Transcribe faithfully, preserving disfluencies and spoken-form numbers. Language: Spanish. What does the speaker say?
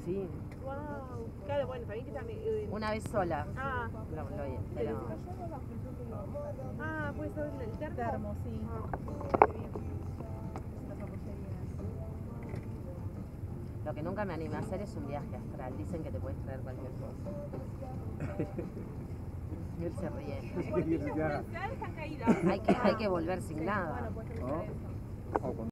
Sí. Wow. Claro, bueno, también que también. Eh, Una vez sola. Ah. Lo, lo, pero... Ah, puede ser el termo. Termo, sí. Ah. Lo que nunca me animé a hacer es un viaje astral. Dicen que te puedes traer cualquier cosa. Y él se ríe. Las puertillas comerciales están caídas. Hay que, hay que volver sin nada. Bueno, puede ser eso. O con